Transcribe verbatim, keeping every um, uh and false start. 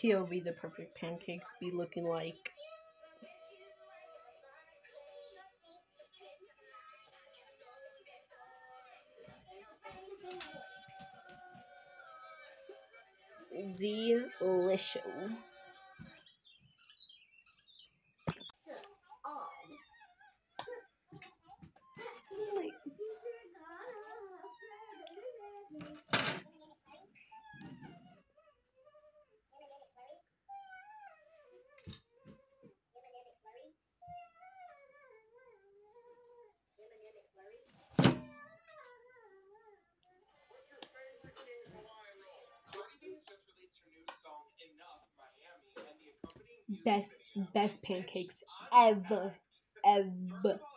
P O V, the perfect pancakes be looking like. Delicious. Best best pancakes ever, ever.